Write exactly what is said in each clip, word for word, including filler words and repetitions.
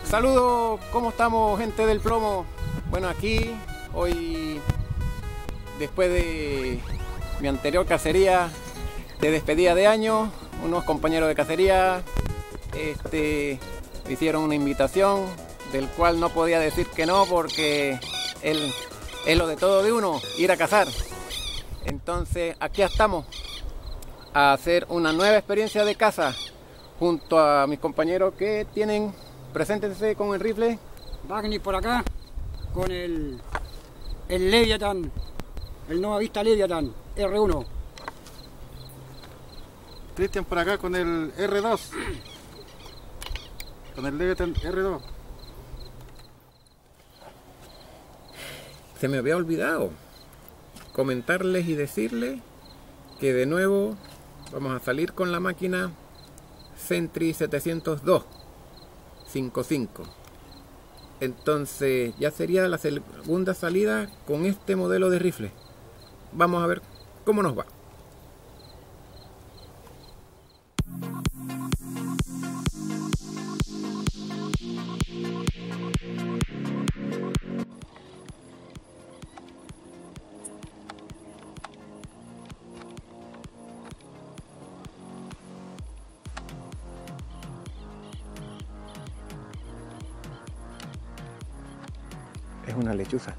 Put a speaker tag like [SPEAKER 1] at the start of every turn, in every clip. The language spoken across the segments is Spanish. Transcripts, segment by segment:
[SPEAKER 1] Saludos, ¿cómo estamos, gente del plomo? Bueno, aquí hoy, después de mi anterior cacería de despedida de año, unos compañeros de cacería este, me hicieron una invitación del cual no podía decir que no, porque él, es lo de todo de uno, ir a cazar. Entonces aquí estamos a hacer una nueva experiencia de caza junto a mis compañeros que tienen. Preséntense con el rifle.
[SPEAKER 2] Wagner por acá, con el, el Leviathan, el Nova Vista Leviathan R uno.
[SPEAKER 3] Cristian por acá con el R dos, con el Leviathan R dos.
[SPEAKER 1] Se me había olvidado comentarles y decirles que de nuevo vamos a salir con la máquina Sentry setecientos dos cincuenta y cinco. Entonces ya sería la segunda salida con este modelo de rifle. Vamos a ver cómo nos va. Es una lechuza.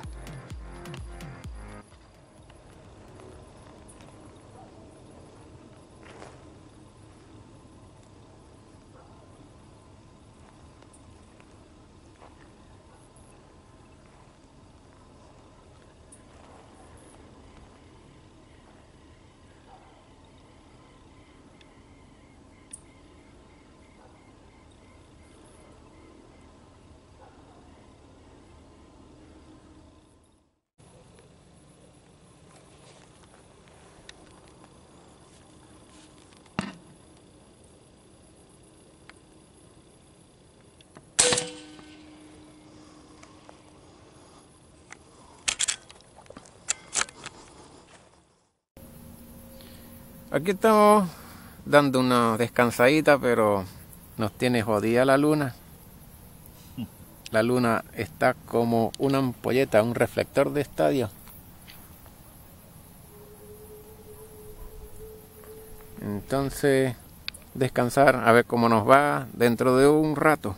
[SPEAKER 1] Aquí estamos dando una descansadita, pero nos tiene jodida la luna. La luna está como una ampolleta, un reflector de estadio. Entonces, descansar, a ver cómo nos va dentro de un rato.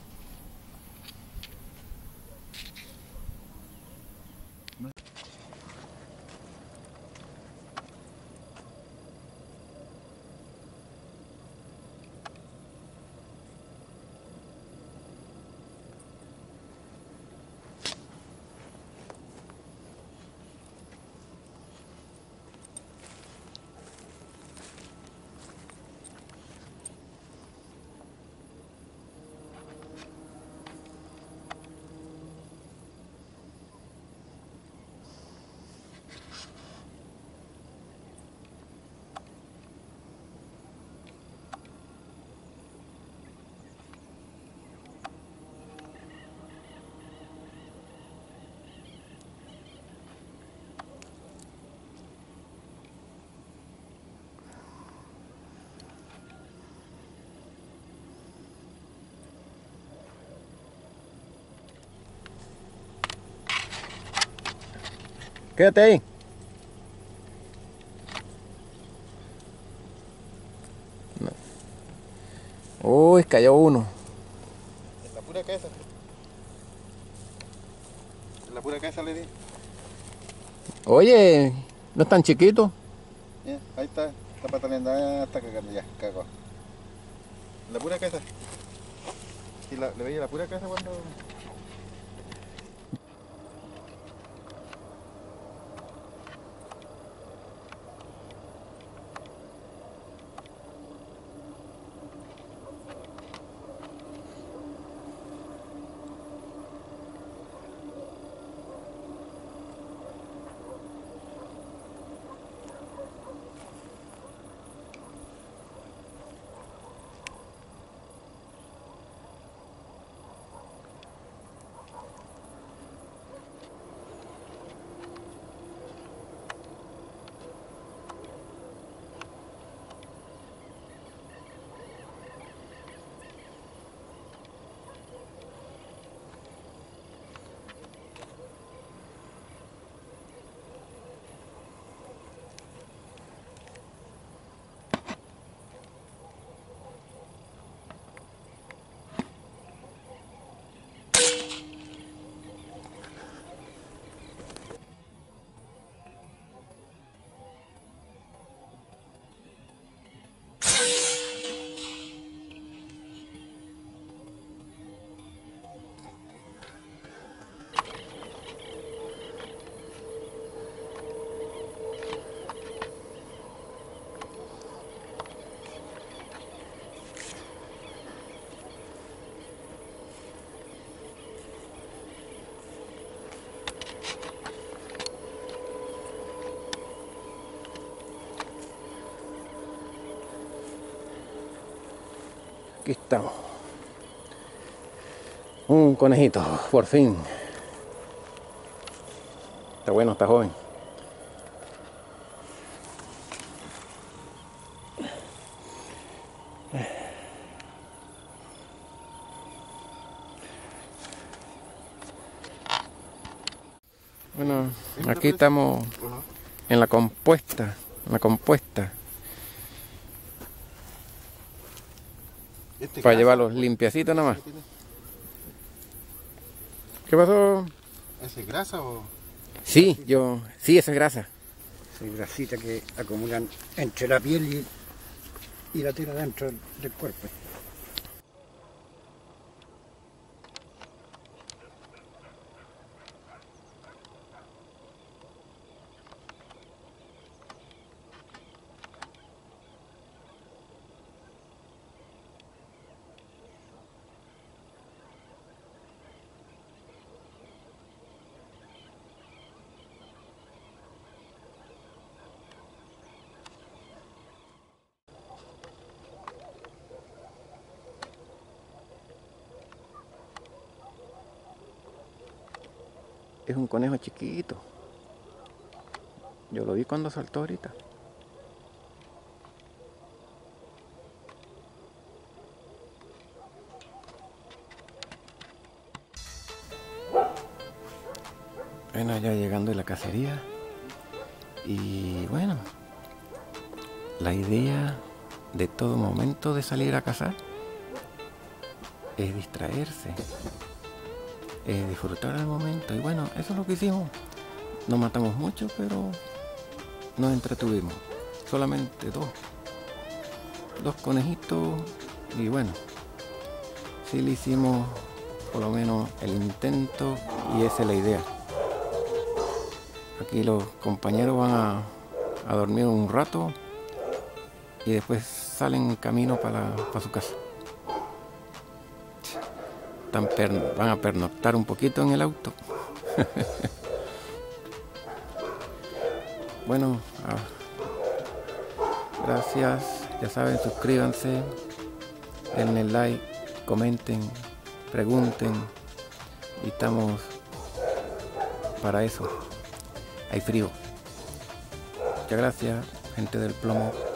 [SPEAKER 1] Quédate ahí. No. Uy, cayó uno.
[SPEAKER 3] En la pura cabeza. En la pura cabeza le di.
[SPEAKER 1] Oye, no es tan chiquito.
[SPEAKER 3] Yeah, ahí está, está pataleando, ah, está cagando ya, cagó. En la pura cabeza. ¿Y la, le veía la pura cabeza cuando...?
[SPEAKER 1] Aquí estamos. Un conejito, por fin. Está bueno, está joven. Bueno, aquí estamos en la compuesta, en la compuesta.
[SPEAKER 3] Este
[SPEAKER 1] Para
[SPEAKER 3] grasa,
[SPEAKER 1] llevarlos
[SPEAKER 3] pues.
[SPEAKER 1] limpiecitos nada más. ¿Qué pasó?
[SPEAKER 3] ¿Ese es grasa o...?
[SPEAKER 1] Sí, yo, sí, esa es grasa.
[SPEAKER 2] Hay grasita que acumulan entre la piel y, y la tela dentro del, del cuerpo.
[SPEAKER 1] Es un conejo chiquito. Yo lo vi cuando saltó ahorita. Bueno, ya llegando a la cacería. Y bueno, la idea de todo momento de salir a cazar es distraerse, es disfrutar el momento. Y bueno, eso es lo que hicimos. No matamos mucho, pero nos entretuvimos. Solamente dos. Dos conejitos. Y bueno, sí le hicimos por lo menos el intento y esa es la idea. Aquí los compañeros van a, a dormir un rato y después salen camino para, para su casa. Están per, van a pernoctar un poquito en el auto. Bueno, ah, gracias. Ya saben, suscríbanse, denle like, comenten, pregunten. Y estamos para eso. Hay frío. Muchas gracias, gente del plomo.